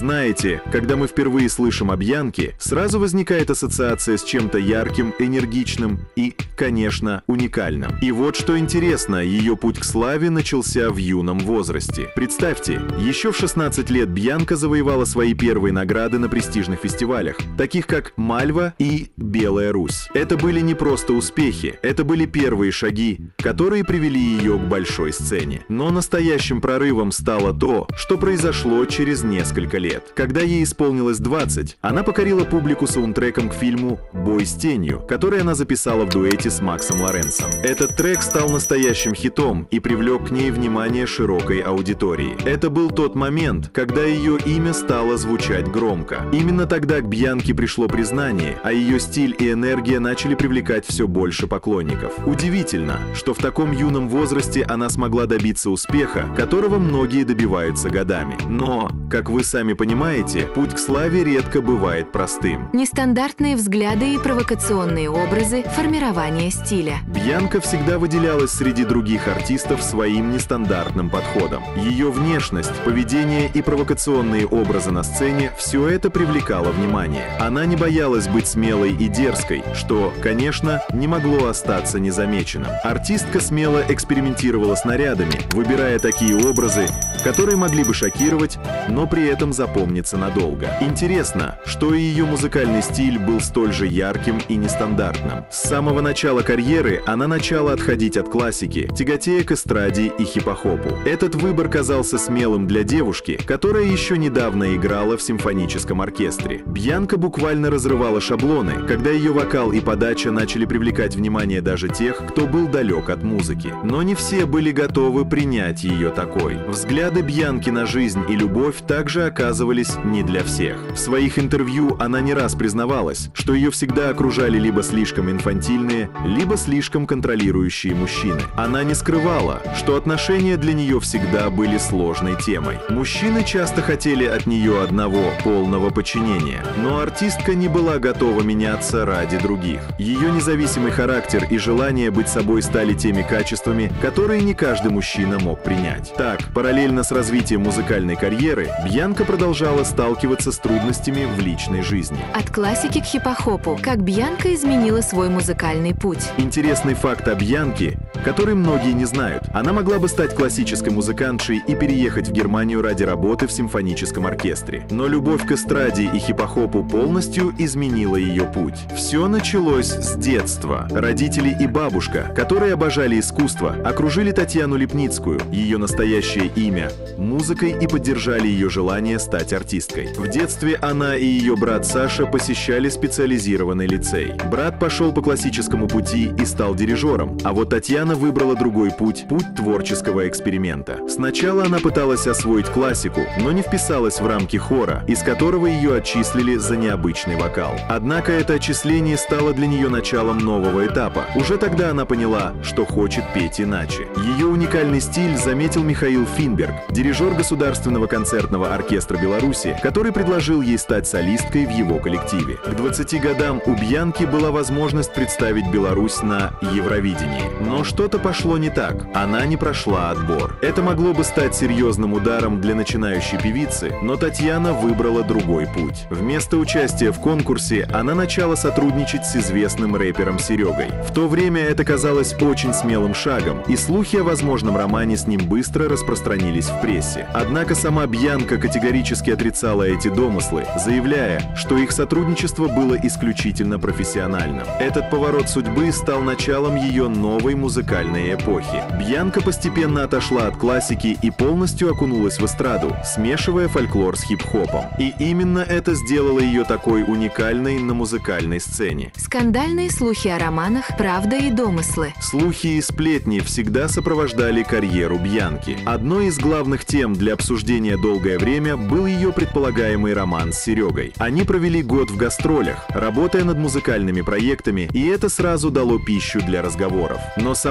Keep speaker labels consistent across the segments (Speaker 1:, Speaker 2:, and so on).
Speaker 1: Знаете, когда мы впервые слышим о Бьянке, сразу возникает ассоциация с чем-то ярким, энергичным и, конечно, уникальным. И вот что интересно, ее путь к славе начался в юном возрасте. Представьте, еще в 16 лет Бьянка завоевала свои первые награды на престижных фестивалях, таких как «Мальва» и «Белая Русь». Это были не просто успехи, это были первые шаги, которые привели ее к большой сцене. Но настоящим прорывом стало то, что произошло через несколько лет. Когда ей исполнилось 20, она покорила публику саундтреком к фильму «Бой с тенью», который она записала в дуэте с Максом Лоренсом. Этот трек стал настоящим хитом и привлек к ней внимание широкой аудитории. Это был тот момент, когда ее имя стало звучать громко. Именно тогда к Бьянке пришло признание, а ее стиль и энергия начали привлекать все больше поклонников. Удивительно, что в таком юном возрасте она смогла добиться успеха, которого многие добиваются годами. Но, как вы сами понимаете, путь к славе редко бывает простым.
Speaker 2: Нестандартные взгляды и провокационные образы, формирование стиля.
Speaker 1: Бьянка всегда выделялась среди других артистов своим нестандартным подходом. Ее внешность, поведение и провокационные образы на сцене – все это привлекало внимание. Она не боялась быть смелой и дерзкой, что, конечно, не могло остаться незамеченным. Артистка смело экспериментировала с нарядами, выбирая такие образы, которые могли бы шокировать, но при этом запомниться надолго. Интересно, что и ее музыкальный стиль был столь же ярким и нестандартным. С самого начала карьеры она начала отходить от классики, тяготея к эстраде и хип-хопу. Этот выбор казался смелым для девушки, которая еще недавно играла в симфоническом оркестре. Бьянка буквально разрывала шаблоны, когда ее вокал и подача начали привлекать внимание даже тех, кто был далек от музыки. Но не все были готовы принять ее такой. Взгляды Бьянки на жизнь и любовь также оказывались не для всех. В своих интервью она не раз признавалась, что ее всегда окружали либо слишком инфантильные, либо слишком контролирующие мужчины. Она не скрывала, что отношения для нее всегда были сложной темой. Мужчины часто хотели от нее одного полного подчинения, но артистка не была готова меняться ради других. Ее независимый характер и желание быть собой стали теми качествами, которые не каждый мужчина мог принять. Так, параллельно с развитием музыкальной карьеры, Бьянка продолжала сталкиваться с трудностями в личной жизни.
Speaker 2: От классики к хип-хопу. Как Бьянка изменила свой музыкальный путь.
Speaker 1: Интересный факт о Бьянке, который многие не знают. Она могла бы стать классической музыкантшей и переехать в Германию ради работы в симфоническом оркестре. Но любовь к эстраде и хип-хопу полностью изменила ее путь. Все началось с детства. Родители и бабушка, которые обожали искусство, окружили Татьяну Липницкую, ее настоящее имя, музыкой и поддержали ее желание стать артисткой. В детстве она и ее брат Саша посещали специализированный лицей. Брат пошел по классическому пути и стал дирижером, а вот Татьяна выбрала другой путь – путь творческого эксперимента. Сначала она пыталась освоить классику, но не вписалась в рамки хора, из которого ее отчислили за необычный вокал. Однако это отчисление стало для нее началом нового этапа. Уже тогда она поняла, что хочет петь иначе. Ее уникальный стиль заметил Михаил Финберг, дирижер Государственного концертного оркестра Беларуси, который предложил ей стать солисткой в его коллективе. К 20 годам у Бьянки была возможность представить Беларусь на Евровидении. Но что-то пошло не так. Она не прошла отбор. Это могло бы стать серьезным ударом для начинающей певицы, но Татьяна выбрала другой путь. Вместо участия в конкурсе она начала сотрудничать с известным рэпером Серегой. В то время это казалось очень смелым шагом, и слухи о возможном романе с ним быстро распространились в прессе. Однако сама Бьянка категорически отрицала эти домыслы, заявляя, что их сотрудничество было исключительно профессиональным. Этот поворот судьбы стал началом ее новой музыкальной эпохи. Бьянка постепенно отошла от классики и полностью окунулась в эстраду, смешивая фольклор с хип-хопом. И именно это сделало ее такой уникальной на музыкальной сцене.
Speaker 2: Скандальные слухи о романах, правда и домыслы.
Speaker 1: Слухи и сплетни всегда сопровождали карьеру Бьянки. Одной из главных тем для обсуждения долгое время был ее предполагаемый роман с Серегой. Они провели год в гастролях, работая над музыкальными проектами, и это сразу дало пищу для разговоров. Но сама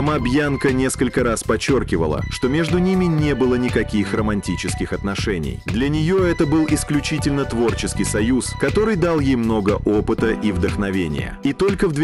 Speaker 1: Сама Бьянка несколько раз подчеркивала, что между ними не было никаких романтических отношений. Для нее это был исключительно творческий союз, который дал ей много опыта и вдохновения. И только в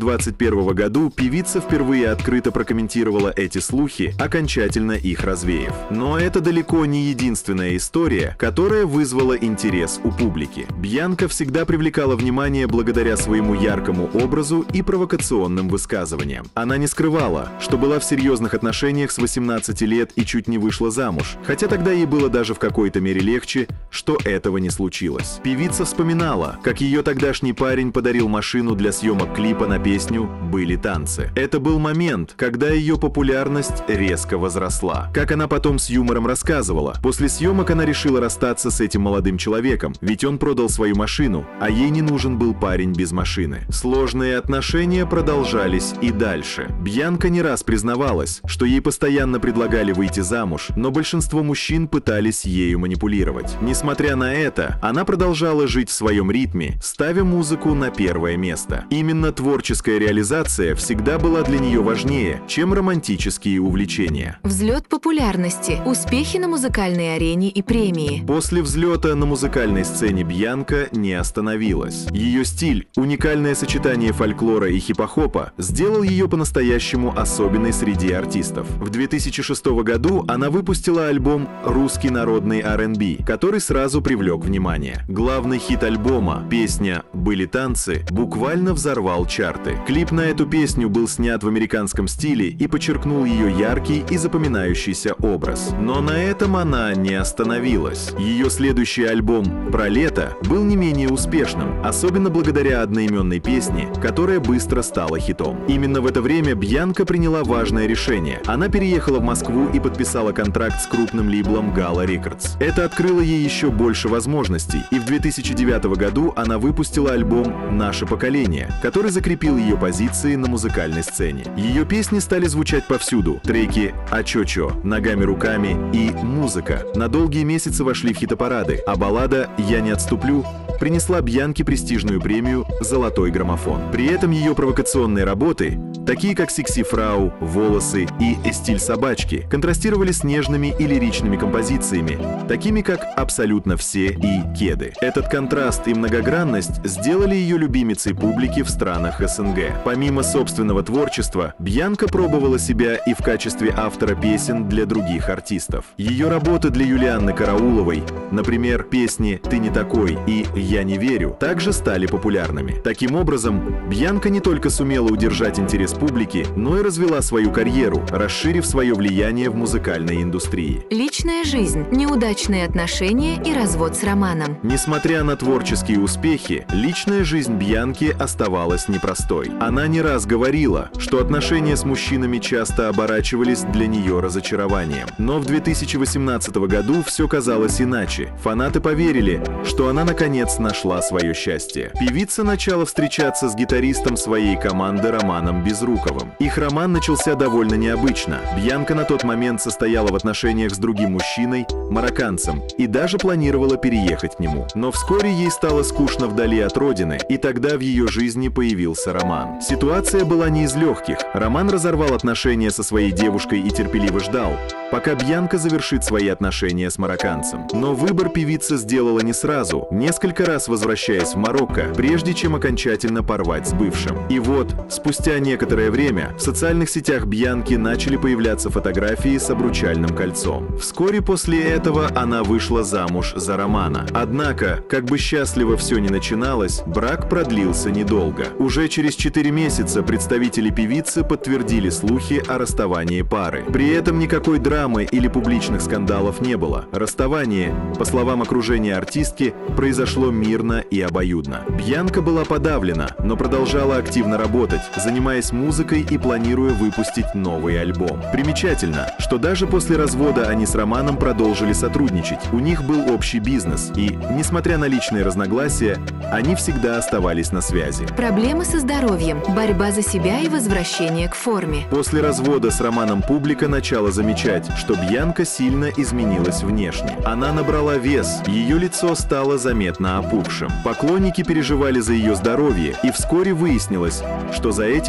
Speaker 1: 2021 году певица впервые открыто прокомментировала эти слухи, окончательно их развеяв. Но это далеко не единственная история, которая вызвала интерес у публики. Бьянка всегда привлекала внимание благодаря своему яркому образу и провокационным высказываниям. Она не скрывала, что была в серьезных отношениях с 18 лет и чуть не вышла замуж, хотя тогда ей было даже в какой-то мере легче, что этого не случилось. Певица вспоминала, как ее тогдашний парень подарил машину для съемок клипа на песню «Были танцы». Это был момент, когда ее популярность резко возросла. Как она потом с юмором рассказывала, после съемок она решила расстаться с этим молодым человеком, ведь он продал свою машину, а ей не нужен был парень без машины. Сложные отношения продолжались и дальше. Бьянка не раз признавалась, что ей постоянно предлагали выйти замуж, но большинство мужчин пытались ею манипулировать. Несмотря на это, она продолжала жить в своем ритме, ставя музыку на первое место. Именно творческая реализация всегда была для нее важнее, чем романтические увлечения.
Speaker 2: Взлет популярности, успехи на музыкальной арене и премии.
Speaker 1: После взлета на музыкальной сцене Бьянка не остановилась. Ее стиль, уникальное сочетание фольклора и хип-хопа, сделал ее по-настоящему особенной среди артистов. В 2006 году она выпустила альбом «Русский народный R&B», который сразу привлек внимание. Главный хит альбома, песня «Были танцы», буквально взорвал чарты. Клип на эту песню был снят в американском стиле и подчеркнул ее яркий и запоминающийся образ. Но на этом она не остановилась. Ее следующий альбом «Про лето» был не менее успешным, особенно благодаря одноименной песне, которая быстро стала хитом. Именно в это время Бьянка приняла важное решение. Она переехала в Москву и подписала контракт с крупным лейблом Gala Records. Это открыло ей еще больше возможностей, и в 2009 году она выпустила альбом «Наше поколение», который закрепил ее позиции на музыкальной сцене. Ее песни стали звучать повсюду. Треки «А чё-чё», «Ногами-руками» и «Музыка» на долгие месяцы вошли в хит-парады, а баллада «Я не отступлю» принесла Бьянке престижную премию «Золотой граммофон». При этом ее провокационные работы, такие как «Секси Фрау», «Волосы» и «Стиль собачки», контрастировали с нежными и лиричными композициями, такими как «Абсолютно все» и «Кеды». Этот контраст и многогранность сделали ее любимицей публики в странах СНГ. Помимо собственного творчества, Бьянка пробовала себя и в качестве автора песен для других артистов. Ее работы для Юлианны Карауловой, например, песни «Ты не такой» и «Я не верю», также стали популярными. Таким образом, Бьянка не только сумела удержать интерес публики, но и развела свою карьеру, расширив свое влияние в музыкальной индустрии.
Speaker 2: Личная жизнь, неудачные отношения и развод с Романом.
Speaker 1: Несмотря на творческие успехи, личная жизнь Бьянки оставалась непростой. Она не раз говорила, что отношения с мужчинами часто оборачивались для нее разочарованием. Но в 2018 году все казалось иначе. Фанаты поверили, что она наконец нашла свое счастье. Певица начала встречаться с гитаристом своей команды Романом Безруковым. Их роман начался довольно необычно. Бьянка на тот момент состояла в отношениях с другим мужчиной, марокканцем, и даже планировала переехать к нему. Но вскоре ей стало скучно вдали от родины, и тогда в ее жизни появился Роман. Ситуация была не из легких. Роман разорвал отношения со своей девушкой и терпеливо ждал, пока Бьянка завершит свои отношения с марокканцем. Но выбор певица сделала не сразу, несколько раз возвращаясь в Марокко, прежде чем окончательно порвать с бывшим. И вот, спустя некоторое время, в социальных сетях Бьянки начали появляться фотографии с обручальным кольцом. Вскоре после этого она вышла замуж за Романа. Однако, как бы счастливо все ни начиналось, брак продлился недолго. Уже через 4 месяца представители певицы подтвердили слухи о расставании пары. При этом никакой драмы или публичных скандалов не было. Расставание, по словам окружения артистки, произошло мирно и обоюдно. Бьянка была подавлена, но продолжала активно работать, занимаясь музыкой и планируя выпустить новый альбом. Примечательно, что даже после развода они с Романом продолжили сотрудничать. У них был общий бизнес, и, несмотря на личные разногласия, они всегда оставались на связи.
Speaker 2: Проблемы со здоровьем, борьба за себя и возвращение к форме.
Speaker 1: После развода с Романом публика начала замечать, что Бьянка сильно изменилась внешне. Она набрала вес, ее лицо стало заметно опухшим. Поклонники переживали за ее здоровье, и вскоре выяснилось, что за этим стояли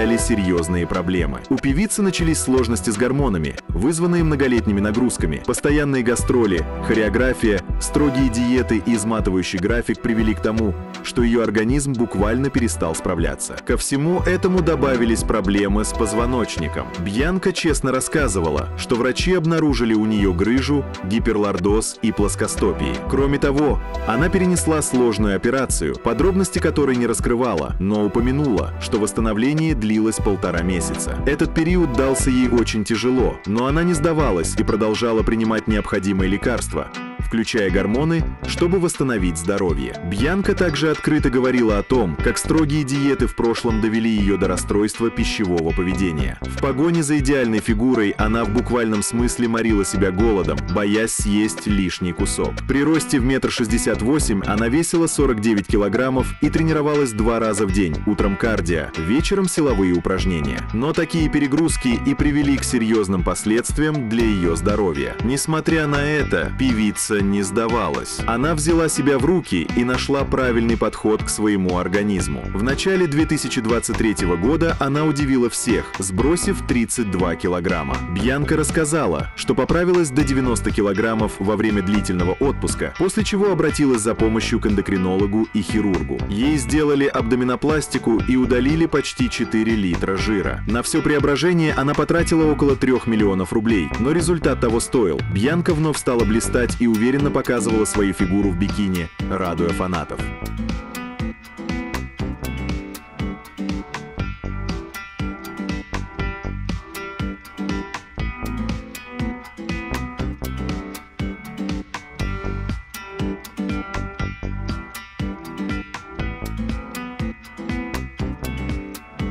Speaker 1: предъявляли серьезные проблемы. У певицы начались сложности с гормонами, вызванные многолетними нагрузками. Постоянные гастроли, хореография, строгие диеты и изматывающий график привели к тому, что ее организм буквально перестал справляться. Ко всему этому добавились проблемы с позвоночником. Бьянка честно рассказывала, что врачи обнаружили у нее грыжу, гиперлордоз и плоскостопии. Кроме того, она перенесла сложную операцию, подробности которой не раскрывала, но упомянула, что восстановление длилось 1,5 месяца. Этот период дался ей очень тяжело, но она не сдавалась и продолжала принимать необходимые лекарства, включая гормоны, чтобы восстановить здоровье. Бьянка также открыто говорила о том, как строгие диеты в прошлом довели ее до расстройства пищевого поведения. В погоне за идеальной фигурой она в буквальном смысле морила себя голодом, боясь съесть лишний кусок. При росте в 1,68 м она весила 49 килограммов и тренировалась 2 раза в день, утром кардио, вечером силовые упражнения. Но такие перегрузки и привели к серьезным последствиям для ее здоровья. Несмотря на это, певица не сдавалась. Она взяла себя в руки и нашла правильный подход к своему организму. В начале 2023 года она удивила всех, сбросив 32 килограмма. Бьянка рассказала, что поправилась до 90 килограммов во время длительного отпуска, после чего обратилась за помощью к эндокринологу и хирургу. Ей сделали абдоминопластику и удалили почти 4 литра жира. На все преображение она потратила около 3 миллионов рублей, но результат того стоил. Бьянка вновь стала блистать и уверенно показывала свою фигуру в бикини, радуя фанатов.